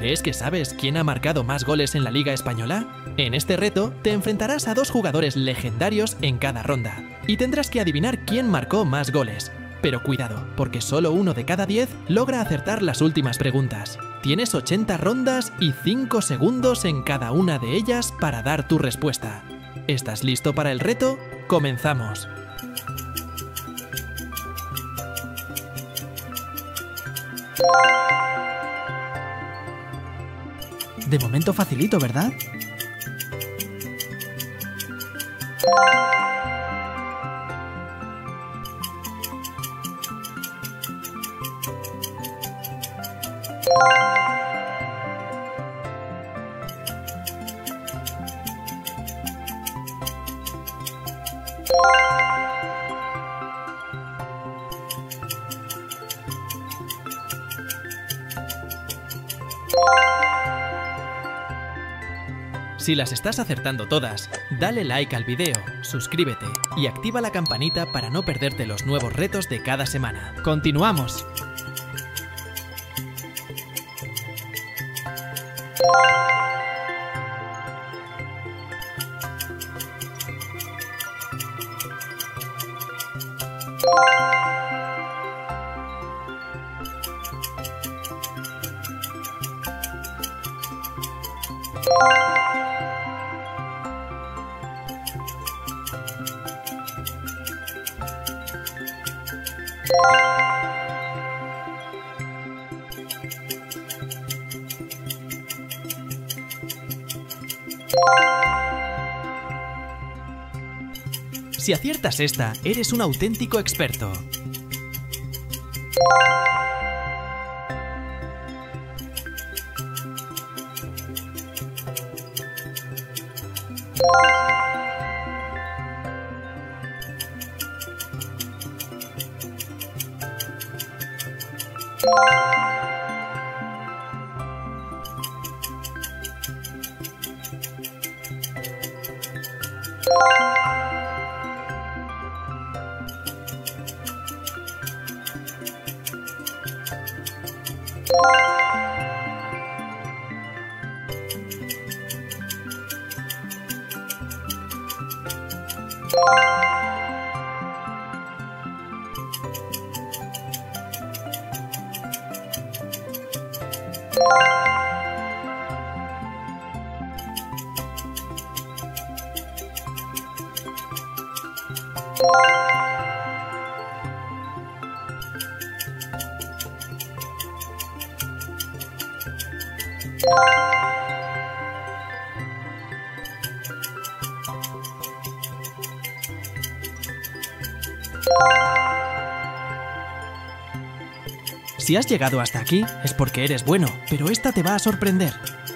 ¿Crees que sabes quién ha marcado más goles en la Liga Española? En este reto te enfrentarás a 2 jugadores legendarios en cada ronda y tendrás que adivinar quién marcó más goles. Pero cuidado, porque solo 1 de cada 10 logra acertar las últimas preguntas. Tienes 80 rondas y 5 segundos en cada una de ellas para dar tu respuesta. ¿Estás listo para el reto? ¡Comenzamos! De momento facilito, ¿verdad? Si las estás acertando todas, dale like al video, suscríbete y activa la campanita para no perderte los nuevos retos de cada semana. ¡Continuamos! Si aciertas esta, eres un auténtico experto. Si has llegado hasta aquí, es porque eres bueno, pero esta te va a sorprender.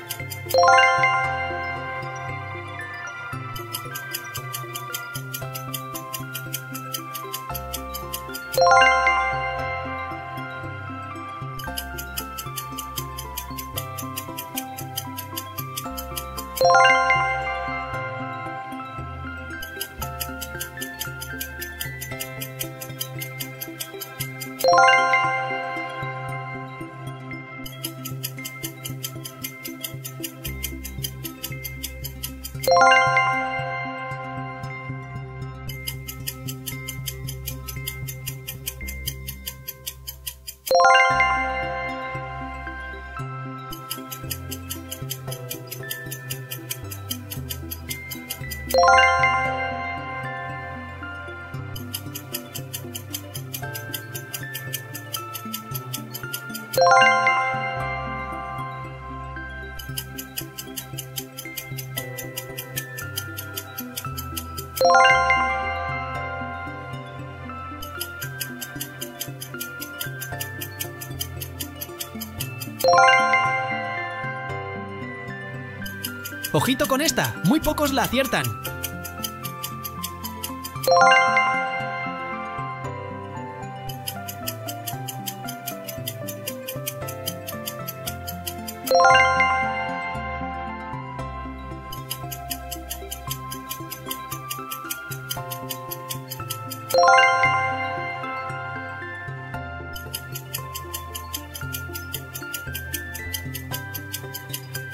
¡Ojito con esta! ¡Muy pocos la aciertan!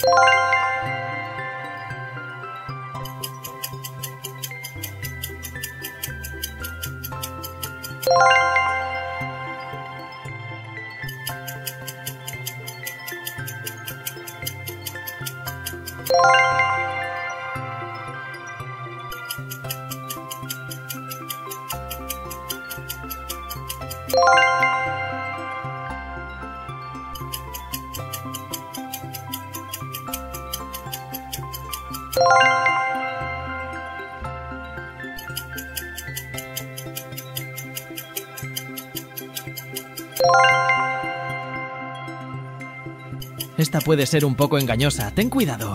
Esta puede ser un poco engañosa, ten cuidado.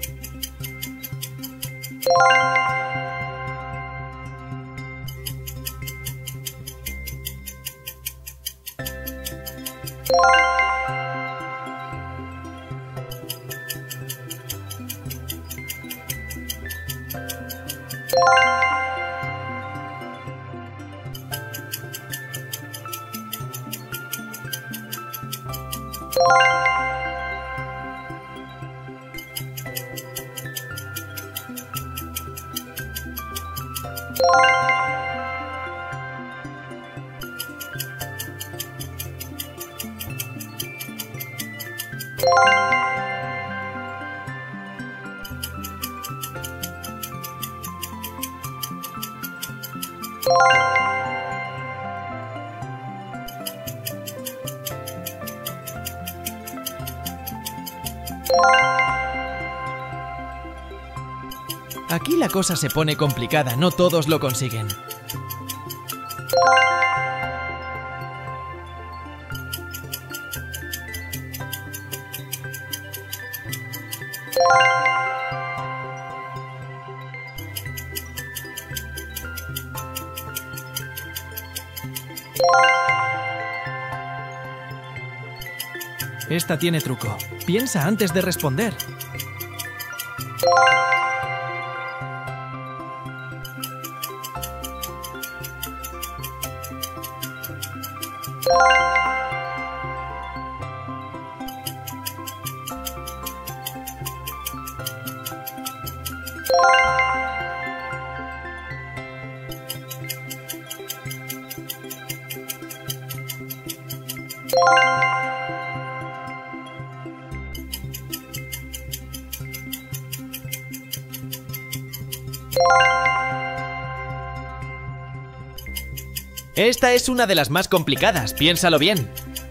Aquí la cosa se pone complicada, no todos lo consiguen. Esta tiene truco. Piensa antes de responder. Esta es una de las más complicadas, piénsalo bien.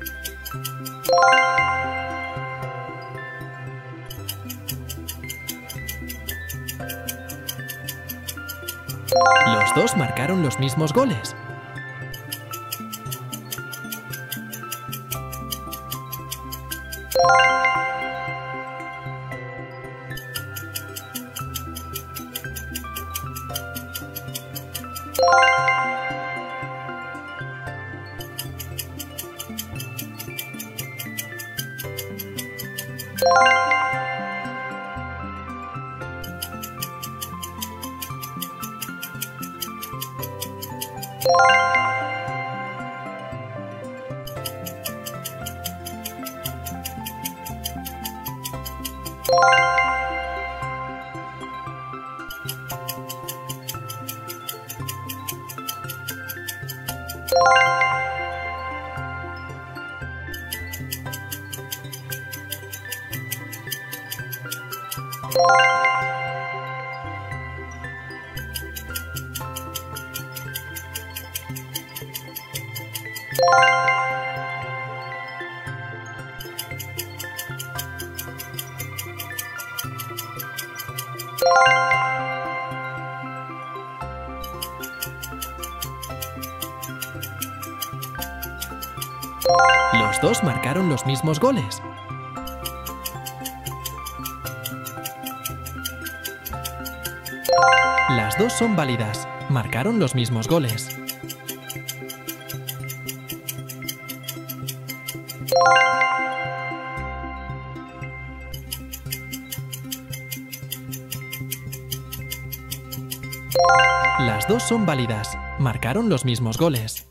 Los dos marcaron los mismos goles. Los dos marcaron los mismos goles. Las dos son válidas. Marcaron los mismos goles. Las dos son válidas. Marcaron los mismos goles.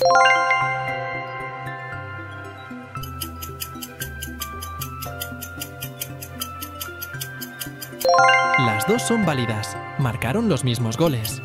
Las dos son válidas. Marcaron los mismos goles.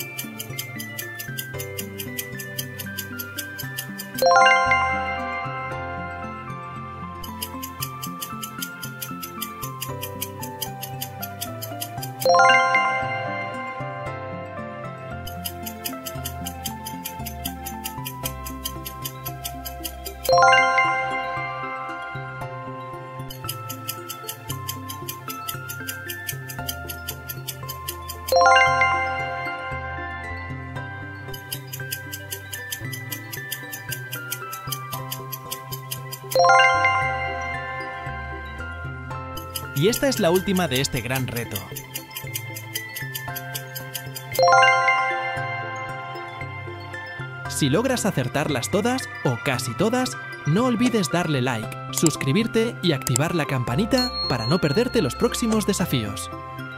Y esta es la última de este gran reto. Si logras acertarlas todas, o casi todas, no olvides darle like, suscribirte y activar la campanita para no perderte los próximos desafíos.